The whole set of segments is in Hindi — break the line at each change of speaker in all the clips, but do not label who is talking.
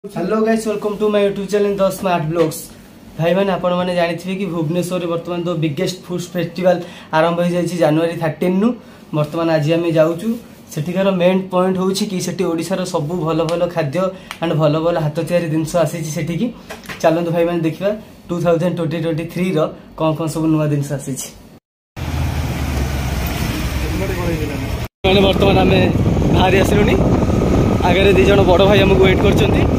Hello guys, welcome to my YouTube channel the smart blogs. भाई मैंने आपण मैंने जानी कि भुवनेश्वर बर्तमान तो बिगेस्ट फूड फेस्टिवल आरंभ हो जाए जनवरी 13 नु। बर्तमान आज आम जाऊँ सेठिकार मेन पॉइंट हूँ कि सेठी ओडिशार सब भल भल खाद्य एंड भल भल हाथ तैयारी जिनस आसी। चलतु भाई मैंने देखा 2023 कौन कौन सब नुआ जिन आसी। बर्तमान आम बाहरी आसलुनी आगे दी जन बड़ भाई हमको वेट कर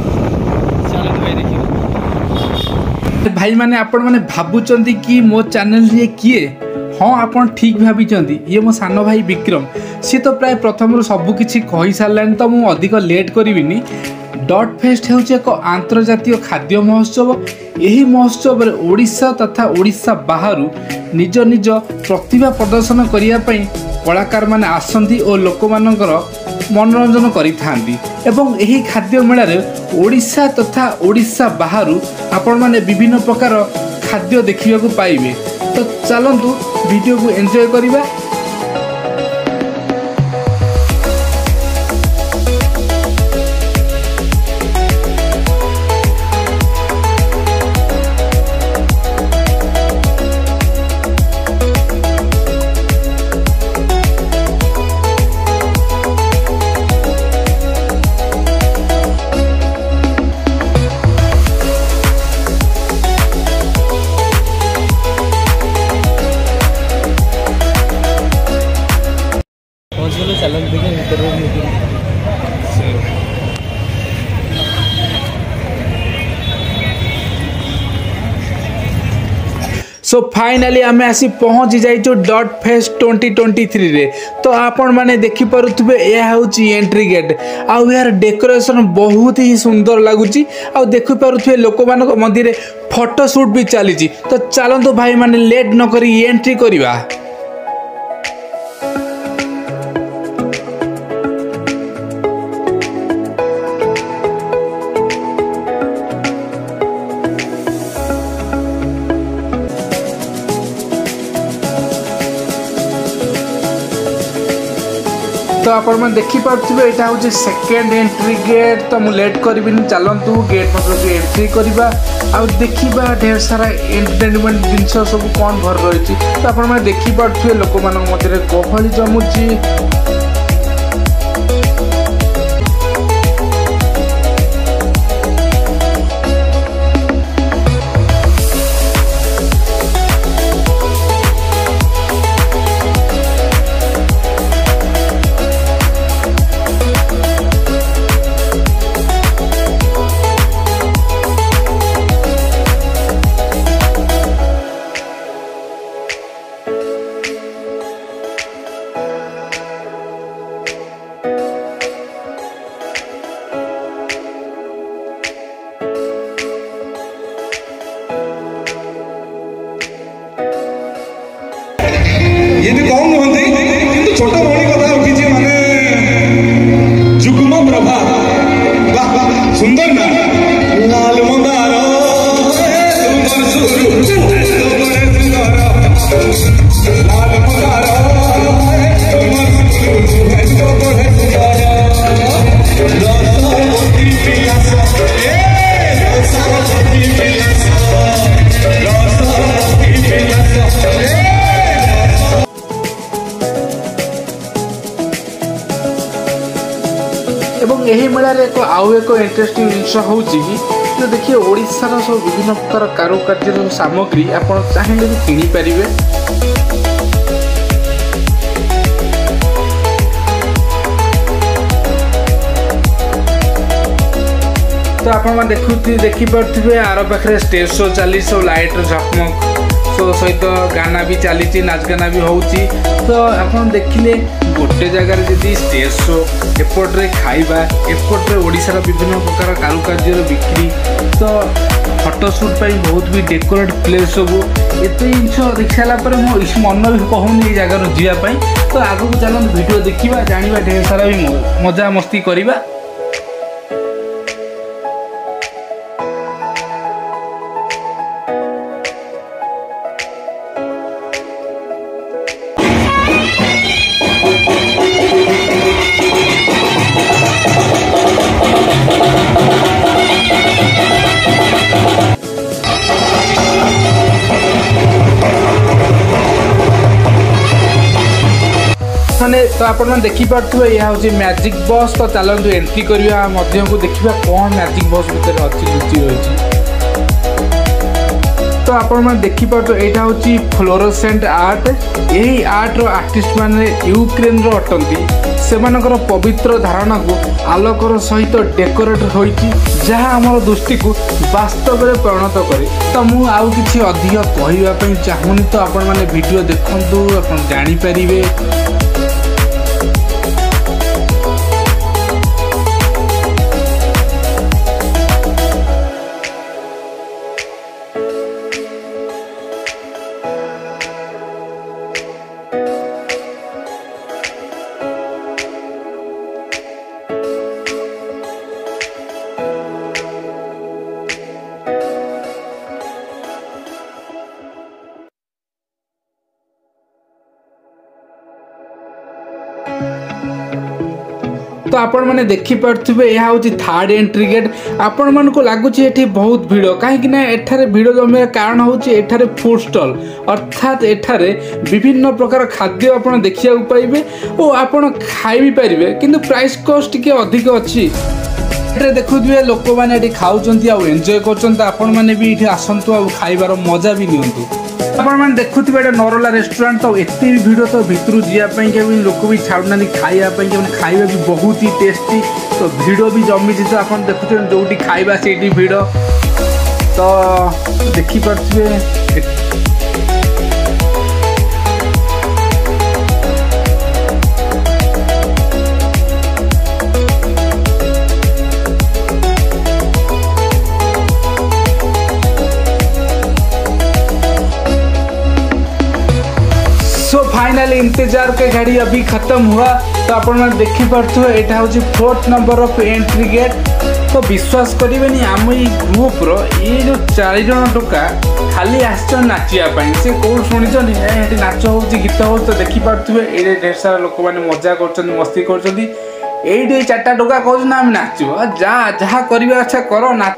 भाई माने आपण माने भाबुचंदी कि मो चैनल रे किए। हाँ आपण ठीक भाबीचंदी, ये मो सानो भाई विक्रम। सी तो प्राय प्रथम सबु किछि कहि सारलानी, तो मु अधिक लेट करिविनी। डॉट फेस्ट हेउचे एक आंतरजातीय खाद्य महोत्सव। यही महोत्सव रे ओडिशा तथा ओडिशा बाहरु निज निज प्रतिभा प्रदर्शन करिया पई कलाकार माने आसंती और लोक मानकर मनोरंजन करिथांती। एवं यही खाद्य मेला रे ओडिशा तथा ओडिशा बाहरु आपण माने विभिन्न प्रकार खाद्य देखिबा को पाइबे। तो चलंतु वीडियो को एंजॉय करिबा। सो फाइनाली आमे आसी पहुंची जाइचो डॉट फेस्ट 2023 रे। तो आपण माने देखि परुथबे ए होची एंट्री गेट। आ यार डेकोरेशन बहुत ही सुंदर लागुची। आ देखि परुथबे लोक मानक मंदिर रे फोटो शूट भी चलीची। तो चलंतु भाई माने लेट न करी एंट्री करिवा। तो आपण मैंने देखी पार्थे यहाँ हूँ सेकेंड एंट्री गेट। तो मुझे लेट करी, चलतु गेट मतलब एंट्री करवा आ देखा ढेर सारा एंटरटेनमेंट जिनस सब कौन भर रही। तो आपण मैंने देखी पार्थे लोक मान मध्य गहली जमुची।
ये भी कौन होती किंतु छोटा मोटी कथा उठी माने जुगम प्रभा वाह सुंदर ना लाल मंदार सुंदर सुरु सुंदर लाल मंदार
एवं यही मेला एक आउ एक इंटरेस्टिंग जिनस हूँ कि जो देखिए ओडिशार सब विभिन्न प्रकार कारुकार्य सामग्री आप चाहिए भी किनी पारिबे। तो आप देखी पारे आर पाखे स्टेज शो चली सब लाइट झकमक सो सहित गाना भी चली नाच गाना भी होची। तो आप देखिले गोटे जगार जदि स्टेज शो एपट्रे खाइबा एपट्रे ओडिशार विभिन्न प्रकार कारुकार्यर बिक्री तो फोटोशूट पर बहुत भी डेकोरेट प्लेस सब एत जिन देख सारापर मो मन भी कहूनी जगार जावाई। तो आगू चलते वीडियो देखा जाना ढेर सारा भी मजा मस्ती करवा। तो आपण देखि पार्थे यह हूँ मैजिक बस। तो चलतु एंट्री करवा मध्य को देखा कौन मैजिक बस भितर अच्छी लुचि रही। तो आपण देखिपे यहाँ हूँ फ्लोरोसेंट आर्ट। यही आर्ट्र आर्टिस्ट मैंने यूक्रेन अटंती से पवित्र धारणा को आलोकर सहित डेकोरेट होती जहाँ आम दृष्टि को वास्तव में परिणत करे। तो मुझे आउ कि अधिक कहवाई चाहूनी तो आपण मैंने वीडियो देखु आप जानीपारे। तो आपण मैंने देखिपे यह हूँ थर्ड एंट्री गेट। आपण मन को लगुच ये बहुत भिड़ कहीं एठारे भिड़ जमार कारण हूँ एठारे फूड स्टॉल अर्थात एठारे विभिन्न प्रकार खाद्य आप देखा पाइबे और आपण खाई भी पारे किंतु प्राइस कॉस्ट टी अधिक अच्छी। देखुए लोक मैंने खाऊँ एंजॉय कर भी ये आसतु आ खाइबार मजा भी नियंतु। आपने देखुवे ये नरला रेस्टोरेंट तो एत भी भिड़ तो भितर जावाई लोक भी छाड़ना खाइबापी खाଇବା भी बहुत ही टेस्टी। तो भिड़ भी जमी तो आप देखुए जो खाइबा से भिड़ तो देखिपे। फाइनली इंतजार के गाड़ी अभी खत्म हुआ। तो आप देखी पारे यहाँ हूँ 4th number of entry gate. तो विश्वास करेंगे आम ये ग्रुप ये जो 4 जन टोका खाली आस नाचापी से कौन शुणी नाच हो गीत हो। तो देखिपे ये ढेर सारा लोक मैंने मजा कर मस्ती कर 4टा टोका कहना आम नाचु जहाँ करवा अच्छा कर ना।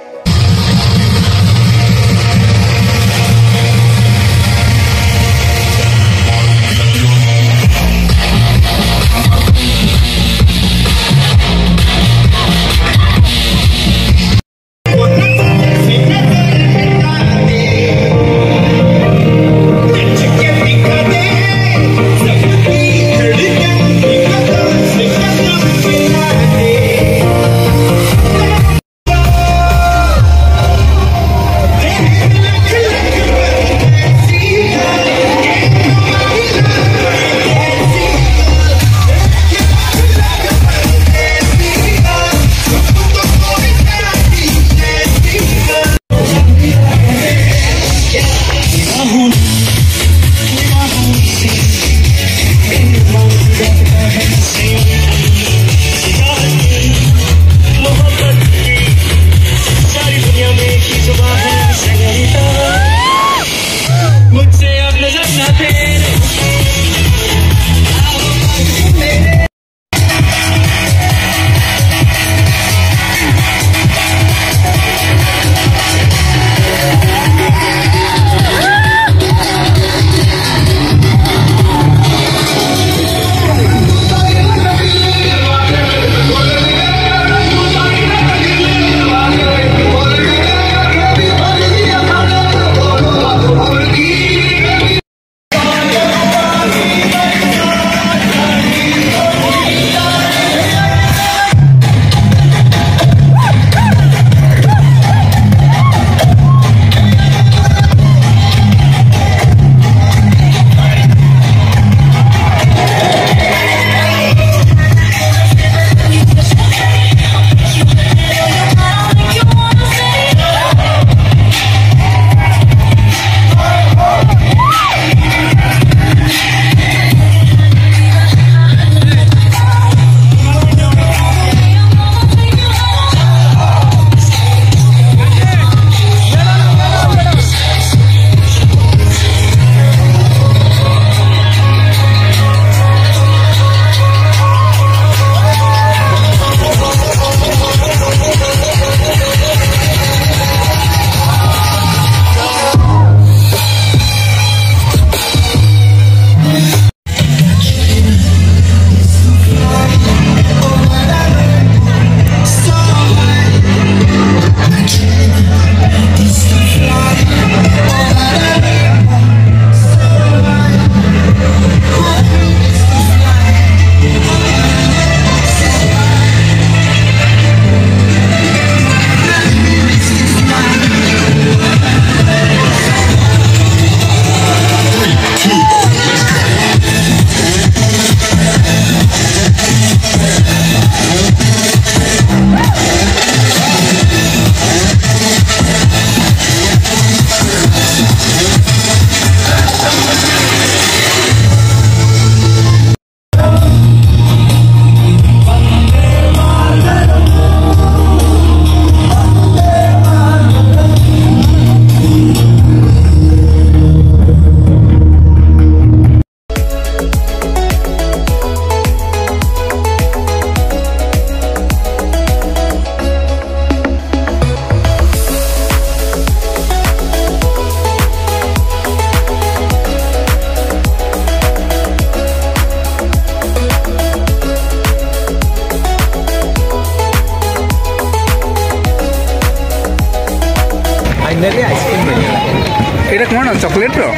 फाइनली आइसक्रीम मिलगला।
एटा कौन चॉकलेट रो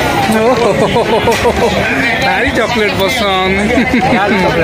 भारी चॉकलेट पसंद।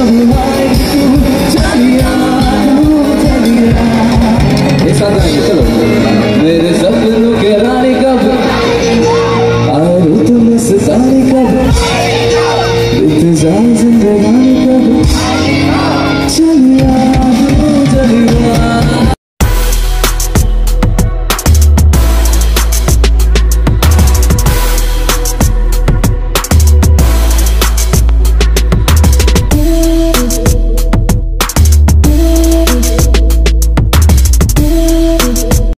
चलो